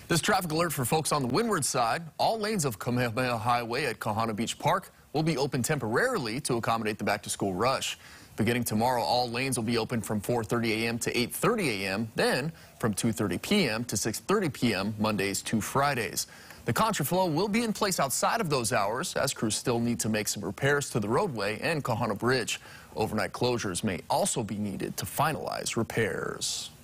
This traffic alert for folks on the windward side. All lanes of Kamehameha Highway at Kahana Beach Park will be open temporarily to accommodate the back-to-school rush. Beginning tomorrow, all lanes will be open from 4:30 a.m. to 8:30 a.m., then from 2:30 p.m. to 6:30 p.m. Mondays to Fridays. The contraflow will be in place outside of those hours as crews still need to make some repairs to the roadway and Kahana Bridge. Overnight closures may also be needed to finalize repairs.